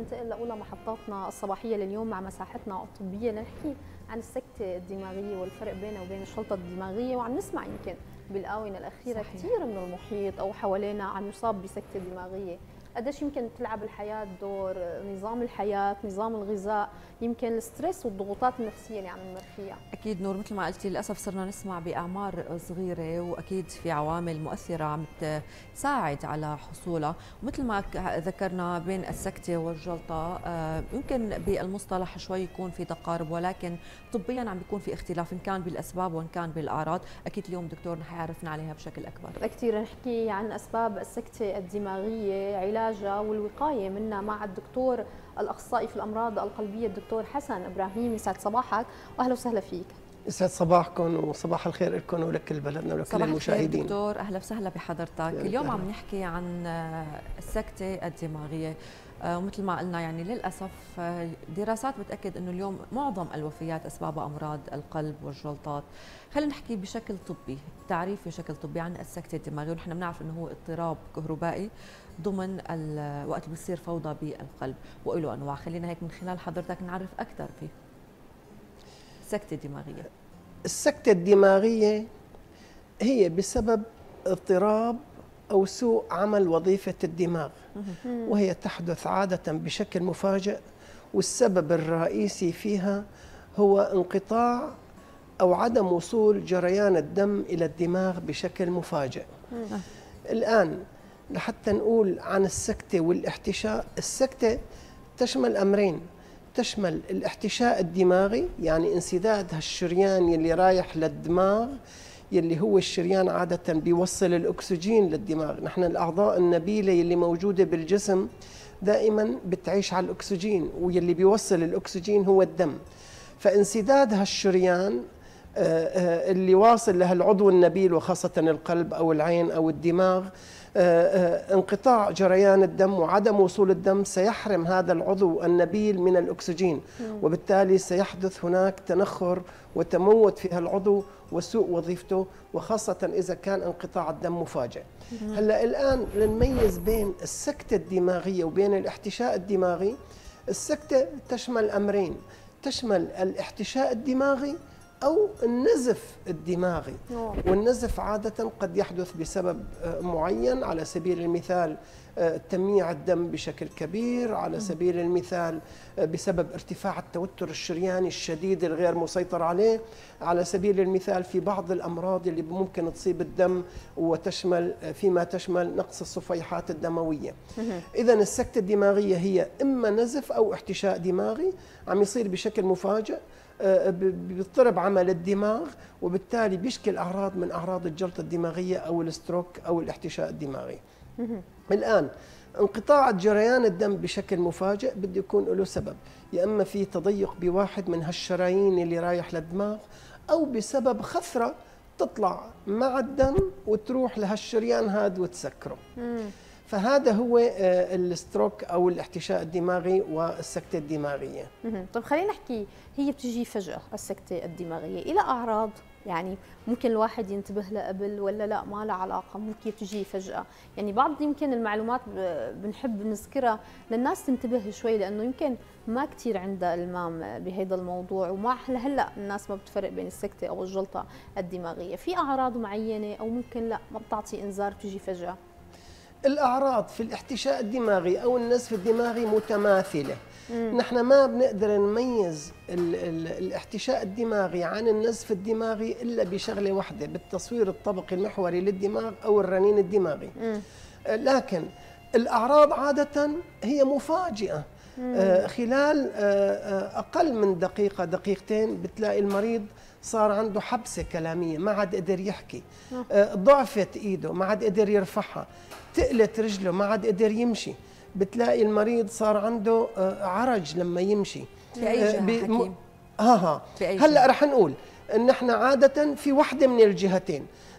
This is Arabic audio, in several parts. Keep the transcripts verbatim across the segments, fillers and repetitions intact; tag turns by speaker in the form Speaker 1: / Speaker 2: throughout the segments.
Speaker 1: ننتقل لأولى محطاتنا الصباحية لليوم مع مساحتنا الطبية لنحكي عن السكتة الدماغية والفرق بينها وبين الجلطة الدماغية، وعم نسمع يمكن بالآونة الأخيرة صحيح. كثير من المحيط أو حوالينا عم يصاب بسكتة دماغية. قديش يمكن تلعب الحياة دور، نظام الحياة، نظام الغذاء، يمكن الستريس والضغوطات النفسية اللي عم نمر فيها؟
Speaker 2: أكيد نور، مثل ما قلتي للأسف صرنا نسمع بأعمار صغيرة، وأكيد في عوامل مؤثرة عم تساعد على حصولها، ومثل ما ذكرنا بين السكتة والجلطة يمكن بالمصطلح شوي يكون في تقارب، ولكن طبيا عم بيكون في اختلاف إن كان بالأسباب وإن كان بالأعراض. أكيد اليوم دكتور رح يعرفنا عليها بشكل أكبر.
Speaker 1: كثير نحكي عن أسباب السكتة الدماغية، علاجها والوقاية منها مع الدكتور الأخصائي في الأمراض القلبية الدكتور حسن إبراهيم. يسعد صباحك وأهلا وسهلا فيك.
Speaker 3: يسعد صباحكم وصباح الخير لكم ولكل بلدنا ولكل المشاهدين.
Speaker 2: دكتور أهلا وسهلا بحضرتك. اليوم عم نحكي عن السكتة الدماغية، ومثل ما قلنا يعني للأسف دراسات بتأكد أنه اليوم معظم الوفيات أسبابها أمراض القلب والجلطات. خلينا نحكي بشكل طبي، تعريف بشكل طبي عن السكتة الدماغية، ونحن بنعرف أنه هو اضطراب كهربائي ضمن وقت اللي بيصير فوضى بالقلب وله أنواع. خلينا هيك من خلال حضرتك نعرف أكثر فيه السكتة الدماغية.
Speaker 3: السكتة الدماغية هي بسبب اضطراب أو سوء عمل وظيفة الدماغ، وهي تحدث عادة بشكل مفاجئ، والسبب الرئيسي فيها هو انقطاع أو عدم وصول جريان الدم إلى الدماغ بشكل مفاجئ. الآن لحتى نقول عن السكتة والاحتشاء، السكتة تشمل أمرين، تشمل الاحتشاء الدماغي، يعني انسداد هالشريان يلي رايح للدماغ، يلي هو الشريان عادة بيوصل الأكسجين للدماغ. نحن الأعضاء النبيلة يلي موجودة بالجسم دائما بتعيش على الأكسجين، ويلي بيوصل الأكسجين هو الدم. فانسداد هالشريان اللي واصل لهالعضو النبيل وخاصة القلب أو العين أو الدماغ، انقطاع جريان الدم وعدم وصول الدم سيحرم هذا العضو النبيل من الأكسجين، وبالتالي سيحدث هناك تنخر وتموت في هالعضو وسوء وظيفته، وخاصة إذا كان انقطاع الدم مفاجئ. هلا الآن لنميز بين السكتة الدماغية وبين الاحتشاء الدماغي. السكتة تشمل أمرين، تشمل الاحتشاء الدماغي أو النزف الدماغي، والنزف عادة قد يحدث بسبب معين، على سبيل المثال تمييع الدم بشكل كبير، على سبيل المثال بسبب ارتفاع التوتر الشرياني الشديد الغير مسيطر عليه، على سبيل المثال في بعض الأمراض اللي ممكن تصيب الدم وتشمل فيما تشمل نقص الصفيحات الدموية. إذا السكتة الدماغية هي إما نزف أو احتشاء دماغي عم يصير بشكل مفاجئ، بيضطرب عمل الدماغ، وبالتالي بيشكل أعراض من أعراض الجلطة الدماغية أو الستروك أو الاحتشاء الدماغي. الآن انقطاع جريان الدم بشكل مفاجئ بده يكون له سبب، يا إما في تضيق بواحد من هالشرايين اللي رايح للدماغ، أو بسبب خثرة تطلع مع الدم وتروح لهالشريان هذا وتسكره. فهذا هو الستروك أو الاحتشاء الدماغي والسكتة الدماغية.
Speaker 1: طيب خلينا نحكي، هي بتجي فجأة السكتة الدماغية، إلى أعراض يعني ممكن الواحد ينتبه لها قبل ولا لا ما لها علاقة، ممكن تجي فجأة؟ يعني بعض يمكن المعلومات بنحب نذكرها للناس تنتبه شوي، لأنه يمكن ما كثير عندها إلمام بهذا الموضوع، وما هلا الناس ما بتفرق بين السكتة أو الجلطة الدماغية. في أعراض معينة أو ممكن لا ما بتعطي إنذار بتجي فجأة؟
Speaker 3: الأعراض في الاحتشاء الدماغي أو النزف الدماغي متماثلة. مم. نحن ما بنقدر نميز ال ال الاحتشاء الدماغي عن النزف الدماغي إلا بشغلة واحدة، بالتصوير الطبقي المحوري للدماغ أو الرنين الدماغي. مم. لكن الأعراض عادة هي مفاجئة. آه خلال آه أقل من دقيقة دقيقتين بتلاقي المريض صار عنده حبسة كلامية، ما عاد قدر يحكي، آه ضعفت إيده ما عاد قدر يرفعها، تقلت رجله ما عاد قدر يمشي، بتلاقي المريض صار عنده عرج لما يمشي.
Speaker 2: في أي جهة حكيم؟
Speaker 3: ها ها هلا رح نقول ان احنا عادة في وحدة من الجهتين.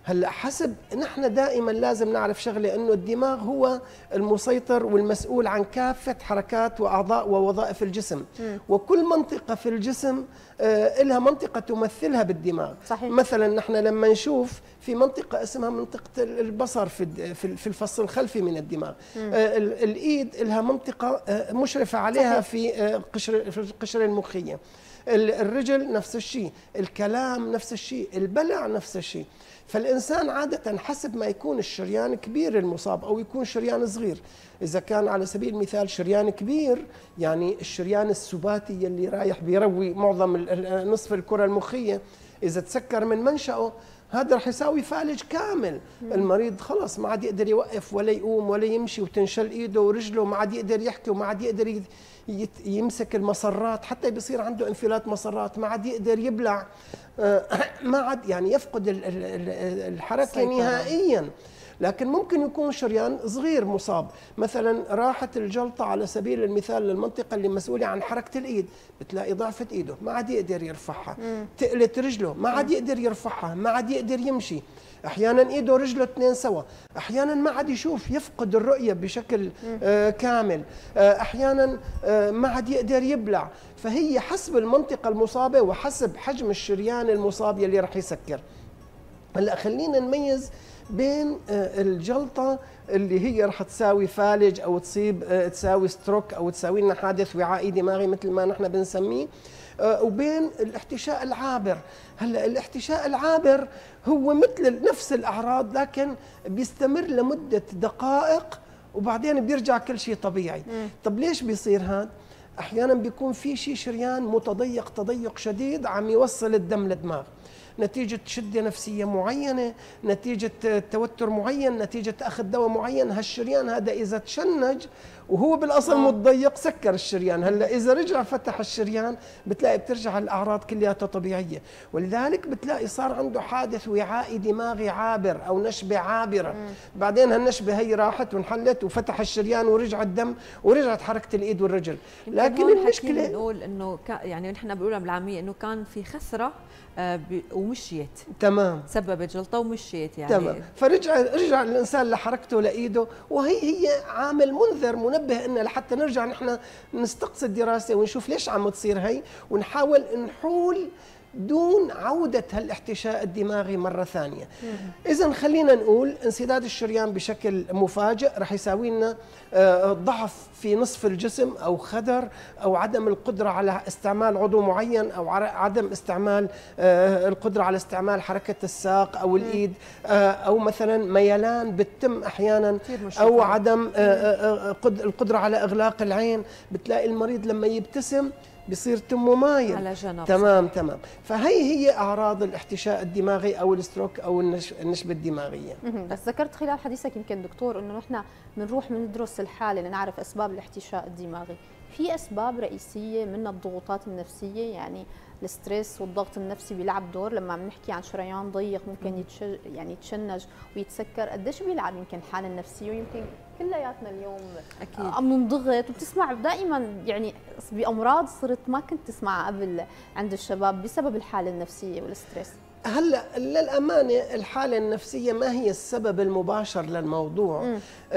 Speaker 3: هلا حسب نحن دائما لازم نعرف شغله، انه الدماغ هو المسيطر والمسؤول عن كافه حركات واعضاء ووظائف الجسم، م. وكل منطقه في الجسم آه لها منطقه تمثلها بالدماغ.
Speaker 1: صحيح.
Speaker 3: مثلا نحن لما نشوف في منطقه اسمها منطقه البصر في في الفص الخلفي من الدماغ، آه الايد لها منطقه آه مشرفه عليها. صحيح. في آه قشر في القشره المخيه. الرجل نفس الشيء، الكلام نفس الشيء، البلع نفس الشيء. فالإنسان عادة حسب ما يكون الشريان كبير المصاب أو يكون شريان صغير. إذا كان على سبيل المثال شريان كبير، يعني الشريان السباتي اللي رايح بيروي معظم نصف الكرة المخية، إذا تسكر من منشأه هذا رح يساوي فالج كامل. مم. المريض خلص ما عاد يقدر يوقف ولا يقوم ولا يمشي، وتنشل ايده ورجله، ما عاد يقدر يحكي وما عاد يقدر يمسك المصرات، حتى بيصير عنده انفلات مصرات، ما عاد يقدر يبلع، ما عاد يعني يفقد الحركة سيطرة نهائيا. لكن ممكن يكون شريان صغير مصاب، مثلا راحت الجلطة على سبيل المثال للمنطقة اللي مسؤولة عن حركة الإيد، بتلاقي ضعفت إيده ما عاد يقدر يرفعها، تقلت رجله ما عاد يقدر يرفعها، ما عاد يقدر يمشي، أحيانا إيده ورجله اثنين سوا، أحيانا ما عاد يشوف، يفقد الرؤية بشكل آه كامل، آه أحيانا آه ما عاد يقدر يبلع. فهي حسب المنطقة المصابة وحسب حجم الشريان المصاب يلي رح يسكر. هلا خلينا نميز بين الجلطة اللي هي رح تساوي فالج أو تصيب تساوي ستروك أو تساوي لنا حادث وعائي دماغي مثل ما نحن بنسميه، وبين الاحتشاء العابر. هلا الاحتشاء العابر هو مثل نفس الأعراض لكن بيستمر لمدة دقائق وبعدين بيرجع كل شيء طبيعي. م. طب ليش بيصير هذا؟ أحيانا بيكون في شيء شريان متضيق تضيق شديد عم يوصل الدم للدماغ، نتيجة شدة نفسية معينة، نتيجة توتر معين، نتيجة أخذ دواء معين. هالشريان هذا إذا تشنج وهو بالأصل آه. متضيق سكر الشريان. هلا إذا رجع فتح الشريان بتلاقي بترجع الأعراض كلها طبيعية، ولذلك بتلاقي صار عنده حادث وعائي دماغي عابر أو نشبة عابرة. مم. بعدين هالنشبة هي راحت وانحلت وفتح الشريان ورجع الدم ورجعت حركة الإيد والرجل.
Speaker 2: لكن المشكلة نقول إنه يعني نحن بنقولها بالعامية إنه كان في خسرة آه ومشيت.
Speaker 3: تمام.
Speaker 2: سببت جلطة ومشيت يعني.
Speaker 3: تمام. فرجع رجع الإنسان لحركته لإيده، وهي هي عامل منذر منبه إن لحتى نرجع نحن نستقصي الدراسة ونشوف ليش عم تصير هي، ونحاول نحول دون عودة هالاحتشاء الدماغي مرة ثانية. إذا خلينا نقول انسداد الشريان بشكل مفاجئ رح يساوي لنا ضعف في نصف الجسم أو خدر أو عدم القدرة على استعمال عضو معين أو عدم استعمال القدرة على استعمال حركة الساق أو الإيد، أو مثلا ميلان بالتم أحيانا، أو عدم القدرة على إغلاق العين. بتلاقي المريض لما يبتسم بصير تمه مايل
Speaker 2: على جنب.
Speaker 3: تمام تمام. فهي هي اعراض الاحتشاء الدماغي او الستروك او النشبه الدماغيه.
Speaker 1: بس ذكرت خلال حديثك يمكن دكتور انه نحن بنروح بندرس الحاله لنعرف اسباب الاحتشاء الدماغي. في اسباب رئيسيه منها الضغوطات النفسيه، يعني الستريس والضغط النفسي بيلعب دور. لما عم نحكي عن شريان ضيق ممكن يتشج يعني يتشنج ويتسكر، قديش بيلعب يمكن الحاله النفسيه؟ ويمكن كلياتنا اليوم اكيد عم ننضغط وبتسمع دائما يعني بامراض صرت ما كنت تسمعها قبل عند الشباب بسبب الحاله النفسيه والستريس.
Speaker 3: هلا للامانه الحاله النفسيه ما هي السبب المباشر للموضوع.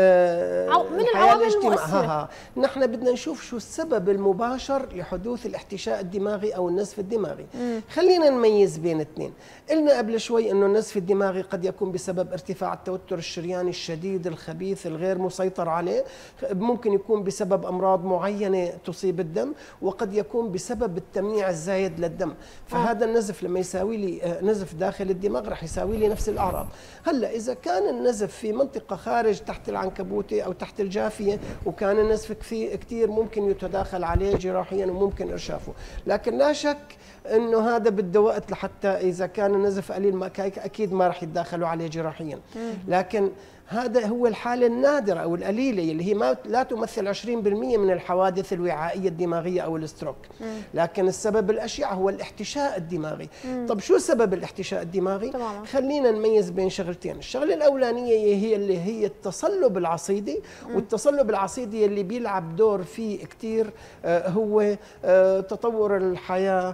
Speaker 3: آه
Speaker 1: من العوامل المؤثره.
Speaker 3: نحن بدنا نشوف شو السبب المباشر لحدوث الاحتشاء الدماغي او النزف الدماغي. مم. خلينا نميز بين اثنين. قلنا قبل شوي انه النزف الدماغي قد يكون بسبب ارتفاع التوتر الشرياني الشديد الخبيث الغير مسيطر عليه، ممكن يكون بسبب امراض معينه تصيب الدم، وقد يكون بسبب التمييع الزايد للدم. فهذا النزف لما يساوي لي نزف داخل الدماغ رح يساوي لي نفس الاعراض. هلا اذا كان النزف في منطقه خارج تحت العنكبوتي او تحت الجافيه وكان النزف كثير ممكن يتداخل عليه جراحيا وممكن ارشافه، لكن لا شك انه هذا بده وقت لحتى اذا كان النزف قليل ما اكيد ما رح يتداخلوا عليه جراحيا. لكن هذا هو الحالة النادرة أو القليلة اللي هي ما لا تمثل عشرين بالمئة من الحوادث الوعائية الدماغية أو الستروك. لكن السبب الأشيع هو الاحتشاء الدماغي. مم. طب شو سبب الاحتشاء الدماغي؟ طبعا. خلينا نميز بين شغلتين. الشغلة الأولانية هي اللي هي التصلب العصيدي. مم. والتصلب العصيدي اللي بيلعب دور فيه كتير آه هو آه تطور الحياة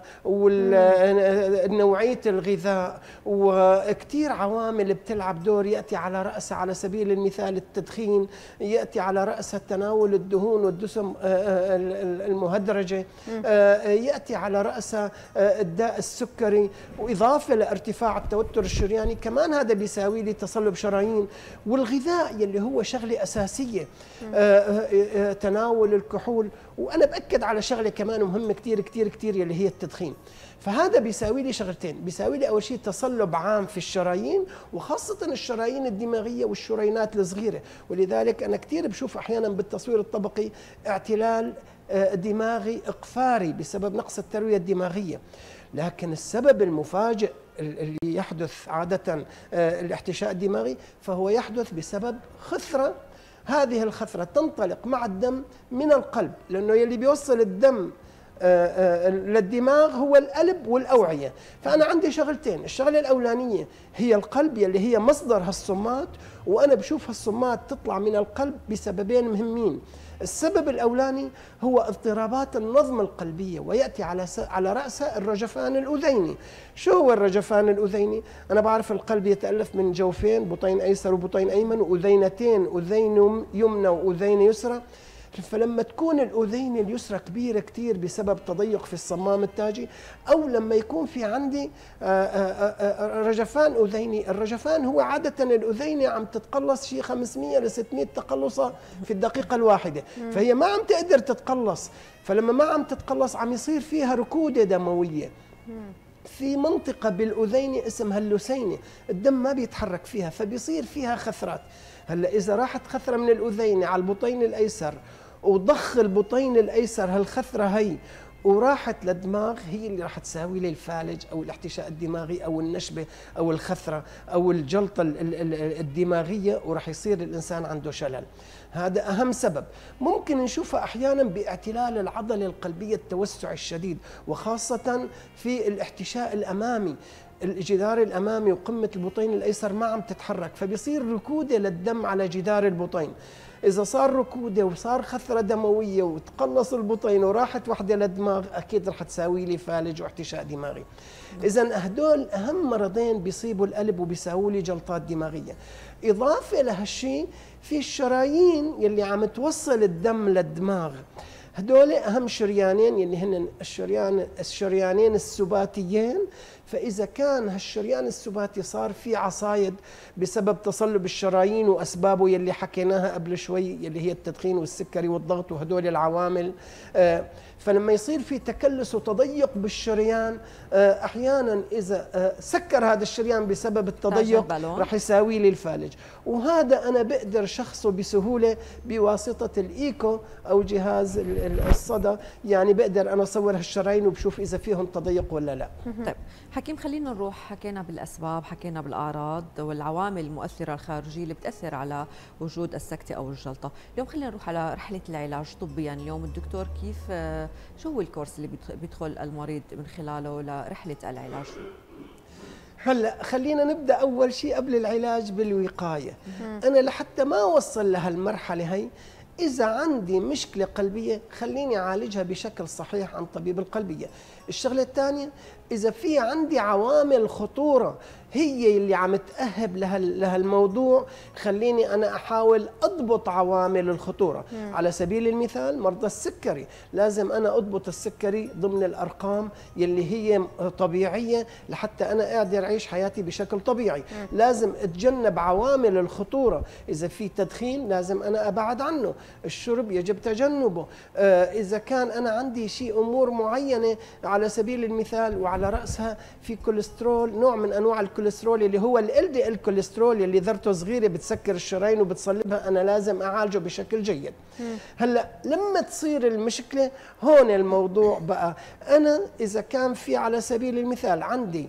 Speaker 3: ونوعية الغذاء، وكتير عوامل بتلعب دور يأتي على رأسها على سبيل المثال التدخين، يأتي على رأسها تناول الدهون والدسم المهدرجة، يأتي على رأسها الداء السكري، وإضافة لارتفاع التوتر الشرياني كمان هذا بيساوي لي تصلب شرايين. والغذاء يلي هو شغلة أساسية، تناول الكحول، وأنا بأكد على شغلة كمان مهمة كتير كتير كتير يلي هي التدخين. فهذا بيساوي لي شغلتين، بيساوي لي أول شيء تصلب عام في الشرايين، وخاصة الشرايين الدماغية والشريانات الصغيرة. ولذلك أنا كتير بشوف أحيانا بالتصوير الطبقي اعتلال دماغي إقفاري بسبب نقص التروية الدماغية. لكن السبب المفاجئ اللي يحدث عادة الاحتشاء الدماغي فهو يحدث بسبب خثرة. هذه الخثرة تنطلق مع الدم من القلب، لأنه يلي بيوصل الدم للدماغ هو القلب والأوعية. فأنا عندي شغلتين، الشغلة الأولانية هي القلب يلي هي مصدر هالصمات، وأنا بشوف هالصمات تطلع من القلب بسببين مهمين. السبب الأولاني هو اضطرابات النظم القلبية، ويأتي على على رأسها الرجفان الأذيني. شو هو الرجفان الأذيني؟ أنا بعرف القلب يتألف من جوفين، بطين أيسر وبطين أيمن، وأذينتين، أذين يمنى وأذين يسرى. فلما تكون الأذين اليسرى كبيرة كتير بسبب تضيق في الصمام التاجي، أو لما يكون في عندي رجفان أذيني، الرجفان هو عادة الأذينة عم تتقلص شيء خمسمئة ل ستمئة تقلصة في الدقيقة الواحدة، فهي ما عم تقدر تتقلص. فلما ما عم تتقلص عم يصير فيها ركودة دموية في منطقة بالأذين اسمها اللسينة، الدم ما بيتحرك فيها، فبيصير فيها خثرات. هلا إذا راحت خثرة من الأذين على البطين الأيسر وضخ البطين الأيسر هالخثرة هي وراحت للدماغ، هي اللي راح تساوي لي الفالج أو الاحتشاء الدماغي أو النشبة أو الخثرة أو الجلطة الدماغية، وراح يصير الإنسان عنده شلل. هذا أهم سبب. ممكن نشوفها أحيانا باعتلال العضلة القلبية التوسع الشديد، وخاصة في الاحتشاء الأمامي، الجدار الأمامي وقمة البطين الأيسر ما عم تتحرك، فبيصير ركودة للدم على جدار البطين. إذا صار ركودة وصار خثرة دموية وتقلص البطين وراحت وحدة للدماغ، أكيد رح تساوي لي فالج واحتشاء دماغي. إذا هدول أهم مرضين بيصيبوا القلب وبيساووا لي جلطات دماغية. إضافة لهالشيء في الشرايين يلي عم توصل الدم للدماغ، هدول أهم شريانين يلي هن الشريان الشريانين السباتيين. فإذا كان هالشريان السباتي صار في عصايد بسبب تصلب الشرايين وأسبابه يلي حكيناها قبل شوي يلي هي التدخين والسكري والضغط وهدول العوامل، فلما يصير في تكلس وتضيق بالشريان، أحيانا إذا سكر هذا الشريان بسبب التضيق رح يساوي لي الفالج. وهذا أنا بقدر شخصه بسهولة بواسطة الإيكو أو جهاز الصدى، يعني بقدر أنا أصور هالشرايين وبشوف إذا فيهم تضيق ولا لا.
Speaker 2: طيب حكيم، خلينا نروح، حكينا بالأسباب، حكينا بالأعراض والعوامل المؤثرة الخارجية اللي بتأثر على وجود السكتة أو الجلطة. اليوم خلينا نروح على رحلة العلاج طبيا. اليوم الدكتور كيف، شو هو الكورس اللي بيدخل المريض من خلاله لرحلة العلاج؟
Speaker 3: هلا خلينا نبدا اول شيء قبل العلاج بالوقايه. انا لحتى ما اوصل لهالمرحله هي، إذا عندي مشكلة قلبية خليني أعالجها بشكل صحيح عن طبيب القلبية. الشغلة الثانية، إذا في عندي عوامل خطورة هي اللي عم تأهب لهالموضوع، خليني أنا أحاول أضبط عوامل الخطورة. مم. على سبيل المثال مرضى السكري، لازم أنا أضبط السكري ضمن الأرقام يلي هي طبيعية لحتى أنا أقدر أعيش حياتي بشكل طبيعي. مم. لازم أتجنب عوامل الخطورة. إذا في تدخين لازم أنا أبعد عنه، الشرب يجب تجنبه. آه إذا كان أنا عندي شيء أمور معينة على سبيل المثال وعلى رأسها في كوليسترول، نوع من أنواع الكوليسترول الكوليسترول اللي هو ال دي ال كوليسترول اللي ذرته صغيره بتسكر الشرايين وبتصلبها، انا لازم اعالجه بشكل جيد. هلا لما تصير المشكله هون الموضوع بقى، انا اذا كان في على سبيل المثال عندي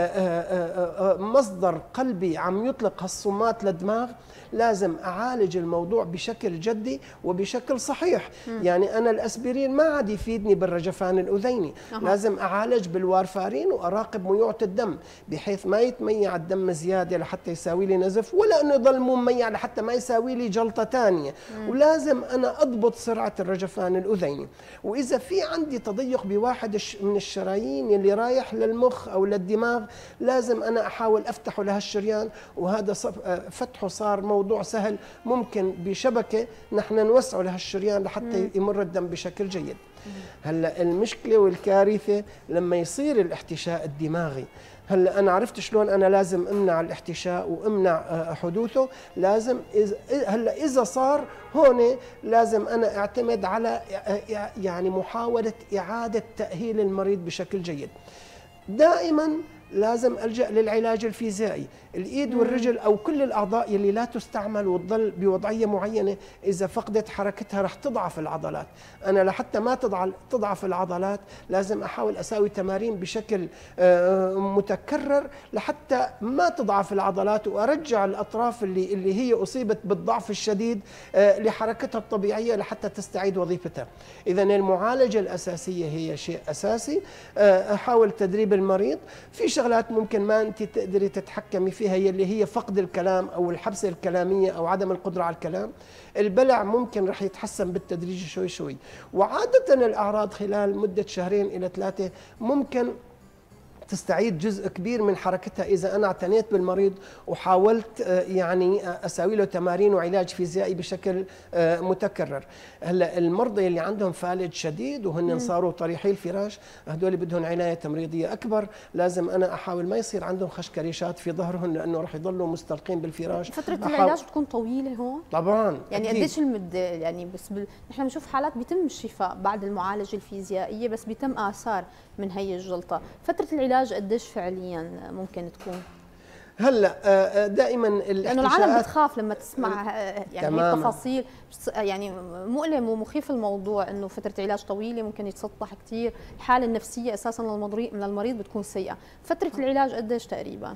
Speaker 3: مصدر قلبي عم يطلق هالصمات للدماغ، لازم اعالج الموضوع بشكل جدي وبشكل صحيح. م. يعني انا الاسبرين ما عاد يفيدني بالرجفان الاذيني، أه. لازم اعالج بالوارفارين واراقب ميوعه الدم بحيث ما يتميع الدم زياده لحتى يساوي لي نزف، ولا انه يضل مو مميع لحتى ما يساوي لي جلطه ثانيه. ولازم انا اضبط سرعه الرجفان الاذيني. واذا في عندي تضيق بواحد من الشرايين اللي رايح للمخ او للدماغ، لازم انا احاول افتحه لهالشريان، وهذا فتحه صار موضوع سهل، ممكن بشبكه نحن نوسعه لهالشريان لحتى يمر الدم بشكل جيد. هلا المشكله والكارثه لما يصير الاحتشاء الدماغي. هلا انا عرفت شلون انا لازم امنع الاحتشاء وامنع حدوثه. لازم هلا اذا صار هون لازم انا اعتمد على يعني محاوله اعاده تاهيل المريض بشكل جيد. دائما لازم ألجأ للعلاج الفيزيائي. الإيد والرجل أو كل الأعضاء اللي لا تستعمل وتظل بوضعية معينة، إذا فقدت حركتها رح تضعف العضلات. أنا لحتى ما تضعف العضلات لازم أحاول أساوي تمارين بشكل متكرر لحتى ما تضعف العضلات، وأرجع الأطراف اللي, اللي هي أصيبت بالضعف الشديد لحركتها الطبيعية لحتى تستعيد وظيفتها. إذن المعالجة الأساسية هي شيء أساسي. أحاول تدريب المريض. في شغلات ممكن ما أنت تقدري تتحكمي فيها اللي هي فقد الكلام أو الحبسة الكلامية أو عدم القدرة على الكلام. البلع ممكن رح يتحسن بالتدريج شوي شوي، وعادة الأعراض خلال مدة شهرين إلى ثلاثة ممكن تستعيد جزء كبير من حركتها إذا أنا اعتنيت بالمريض وحاولت يعني أساوي له تمارين وعلاج فيزيائي بشكل متكرر. هلا المرضى اللي عندهم فالج شديد وهن صاروا طريحي الفراش، هدول بدهم عناية تمريضية أكبر. لازم أنا أحاول ما يصير عندهم خشكريشات في ظهرهم لأنه رح يضلوا مستلقين بالفراش.
Speaker 1: فترة العلاج بتكون طويلة هون؟
Speaker 3: طبعا.
Speaker 1: يعني قديش المدة؟ يعني بس بال... نحن بنشوف حالات بيتم الشفاء بعد المعالجة الفيزيائية بس بيتم آثار من هي الجلطة. فترة العلاج قديش فعليا ممكن تكون؟
Speaker 3: هلا دائما
Speaker 1: لانه العالم بتخاف لما تسمع يعني هي التفاصيل، يعني مؤلم ومخيف الموضوع انه فتره علاج طويله ممكن يتسطح كثير، الحاله النفسيه اساسا من المريض بتكون سيئه. فتره العلاج قديش تقريبا؟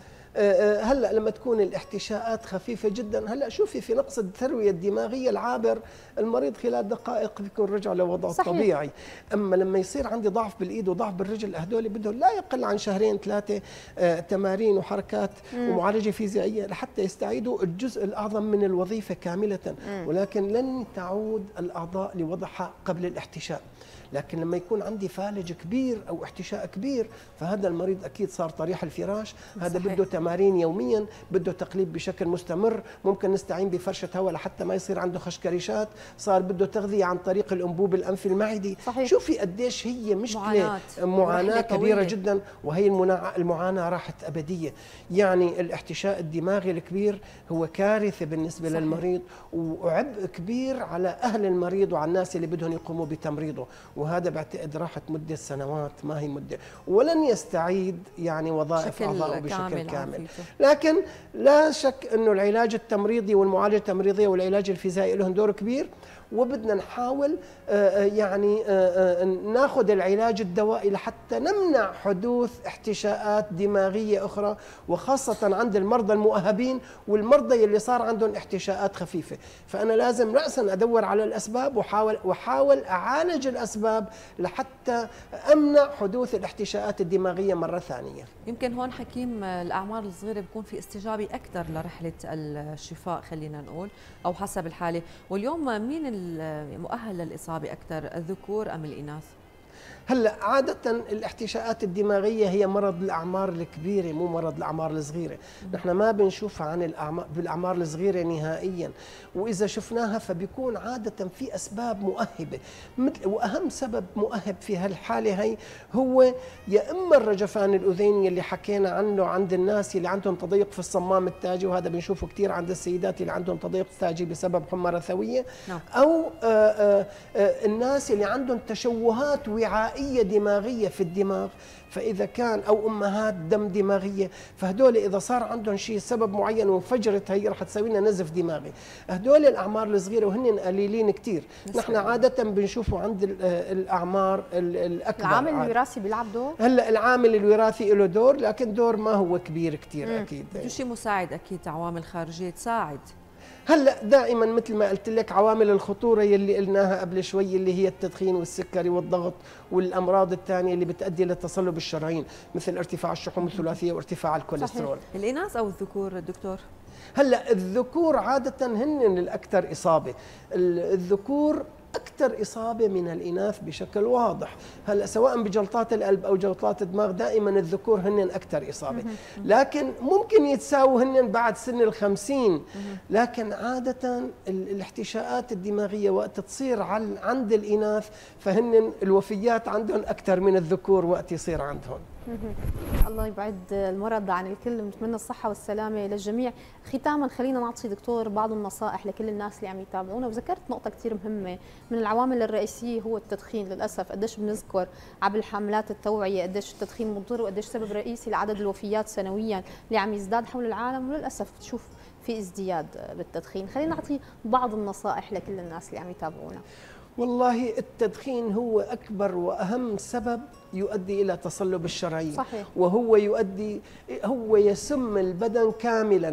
Speaker 3: هلا لما تكون الاحتشاءات خفيفه جدا، هلا شوفي في نقص الترويه الدماغيه العابر المريض خلال دقائق بيكون رجع لوضعه الطبيعي. اما لما يصير عندي ضعف بالايد وضعف بالرجل، هدول بدهم لا يقل عن شهرين ثلاثه تمارين وحركات مم. ومعالجه فيزيائيه لحتى يستعيدوا الجزء الاعظم من الوظيفه كامله. مم. ولكن لن تعود الاعضاء لوضعها قبل الاحتشاء. لكن لما يكون عندي فالج كبير او احتشاء كبير، فهذا المريض اكيد صار طريح الفراش. هذا بده تمارين يوميا، بده تقليب بشكل مستمر، ممكن نستعين بفرشه هواء لحتى ما يصير عنده خشكريشات، صار بده تغذيه عن طريق الانبوب الانفي المعدي. صحيح. شوفي قديش هي مشكله معاناه, معاناة كبيره جدا، وهي المعاناه راحت ابديه. يعني الاحتشاء الدماغي الكبير هو كارثه بالنسبه صحيح. للمريض، وعبء كبير على اهل المريض وعلى الناس اللي بدهم يقوموا بتمريضه، وهذا بعتقد راحت مدة سنوات، ما هي مدة، ولن يستعيد يعني وظائف أعضائه بشكل كامل, كامل. لكن لا شك أنه العلاج التمريضي والمعالجة التمريضية والعلاج الفيزيائي لهم دور كبير، وبدنا نحاول يعني ناخذ العلاج الدوائي لحتى نمنع حدوث احتشاءات دماغية أخرى، وخاصة عند المرضى المؤهبين والمرضى اللي صار عندهم احتشاءات خفيفة. فأنا لازم رأسا أدور على الأسباب وحاول وحاول أعالج الأسباب لحتى أمنع حدوث الاحتشاءات الدماغية مرة ثانية.
Speaker 2: يمكن هون حكيم الأعمار الصغيرة بيكون في استجابة أكثر لرحلة الشفاء خلينا نقول، أو حسب الحالة. واليوم مين المؤهل للإصابة أكثر، الذكور أم الإناث؟
Speaker 3: هلا عادة الاحتشاءات الدماغية هي مرض الأعمار الكبيرة، مو مرض الأعمار الصغيرة. نحن ما بنشوفها عن الأعمار بالأعمار الصغيرة نهائيا، وإذا شفناها فبيكون عادة في أسباب مؤهبة. مثل وأهم سبب مؤهب في هالحالة هي هو يا إما الرجفان الأذيني اللي حكينا عنه عند الناس اللي عندهم تضيق في الصمام التاجي، وهذا بنشوفه كثير عند السيدات اللي عندهم تضيق تاجي بسبب حمى رثوية، أو آآ آآ الناس اللي عندهم تشوهات وعائيه دماغيه في الدماغ، فاذا كان او امهات دم دماغيه، فهدول اذا صار عندهم شيء سبب معين وانفجرت هي رح تسوي لنا نزف دماغي. هدول الاعمار الصغيره وهن قليلين كثير، نحن عاده بنشوفه عند الاعمار الاكبر.
Speaker 1: العامل الوراثي بيلعب دور؟
Speaker 3: هلا العامل الوراثي له دور، لكن دور ما هو كبير كثير اكيد.
Speaker 2: بده شيء مساعد اكيد، عوامل خارجيه تساعد.
Speaker 3: هلا دائما مثل ما قلت لك عوامل الخطوره يلي قلناها قبل شوي، اللي هي التدخين والسكري والضغط والامراض الثانيه اللي بتؤدي لتصلب الشرايين، مثل ارتفاع الشحوم الثلاثيه وارتفاع الكوليسترول.
Speaker 2: صحيح. الاناث او الذكور دكتور؟
Speaker 3: هلا الذكور عاده هن الاكثر اصابه، الذكور أكثر إصابة من الإناث بشكل واضح. هلا سواء بجلطات القلب أو جلطات الدماغ دائما الذكور هن أكثر إصابة، لكن ممكن يتساووا هن بعد سن الخمسين، لكن عادة الاحتشاءات الدماغية وقت تصير عند الإناث فهن الوفيات عندهم أكثر من الذكور وقت يصير عندهم.
Speaker 1: الله يبعد المرض عن الكل، نتمنى الصحة والسلامة للجميع. ختاما خلينا نعطي دكتور بعض النصائح لكل الناس اللي عم يتابعونا، وذكرت نقطة كثير مهمة، من العوامل الرئيسية هو التدخين. للأسف قديش بنذكر عبر حملات التوعية قديش التدخين مضر وقديش سبب رئيسي لعدد الوفيات سنويا اللي عم يزداد حول العالم، وللأسف بتشوف في ازدياد بالتدخين. خلينا نعطي بعض النصائح لكل الناس اللي عم يتابعونا.
Speaker 3: والله التدخين هو أكبر وأهم سبب يؤدي إلى تصلب الشرايين.
Speaker 1: صحيح.
Speaker 3: وهو يؤدي هو يسم البدن كاملا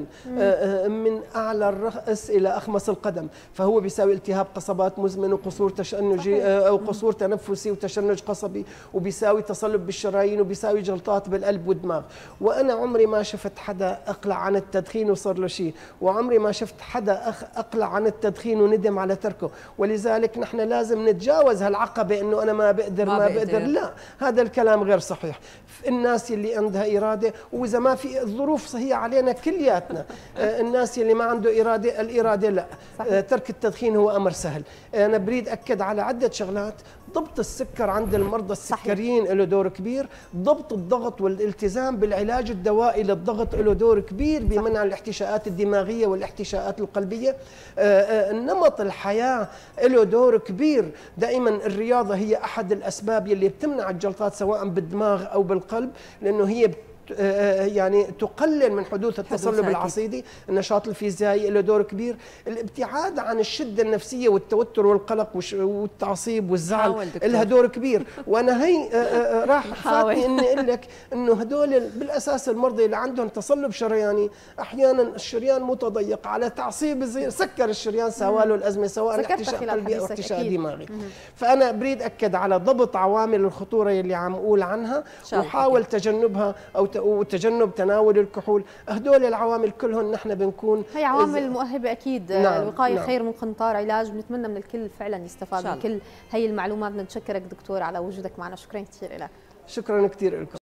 Speaker 3: من أعلى الرأس إلى أخمص القدم، فهو بيساوي التهاب قصبات مزمن وقصور تشنجي أو قصور تنفسي وتشنج قصبي، وبيساوي تصلب بالشرايين، وبيساوي جلطات بالقلب والدماغ. وأنا عمري ما شفت حدا أقلع عن التدخين وصار له شيء، وعمري ما شفت حدا أقلع عن التدخين وندم على تركه. ولذلك نحن لازم نتجاوز هالعقبة إنه أنا ما بقدر ما, ما بقدر. لا، هذا الكلام غير صحيح. الناس اللي عندها إرادة، وإذا ما في الظروف صحية علينا كلياتنا، الناس اللي ما عنده إرادة، الإرادة لا. صحيح. ترك التدخين هو أمر سهل. أنا بريد أكد على عدة شغلات. ضبط السكر عند المرضى السكريين له دور كبير، ضبط الضغط والالتزام بالعلاج الدوائي للضغط له دور كبير بمنع الاحتشاءات الدماغية والاحتشاءات القلبية. نمط الحياة له دور كبير، دائما الرياضة هي أحد الأسباب اللي بتمنع الجلطات سواء بالدماغ أو بالقلب، لأنه هي يعني تقلل من حدوث التصلب العصيدي. النشاط الفيزيائي له دور كبير. الابتعاد عن الشدة النفسية والتوتر والقلق والتعصيب والزعل لها دور كبير. وانا هي راح فاتني اني اقول لك انه هدول بالاساس المرضى اللي عندهم تصلب شرياني احيانا الشريان متضيق على تعصيب يصير سكر الشريان سوى له الازمه، سواء احتشاء قلبي او احتشاء دماغي. فانا بريد اكد على ضبط عوامل الخطوره اللي عم اقول عنها، وحاول تجنبها او وتجنب تناول الكحول. هدول العوامل كلهم نحن بنكون
Speaker 1: هي عوامل مؤهبه اكيد.
Speaker 3: نعم.
Speaker 1: الوقايه
Speaker 3: نعم.
Speaker 1: خير من قنطار علاج. بنتمنى من الكل فعلا يستفاد من كل هي المعلومات. بنتشكرك دكتور على وجودك معنا، شكرا كثير لك.
Speaker 3: شكرا كثير لكم.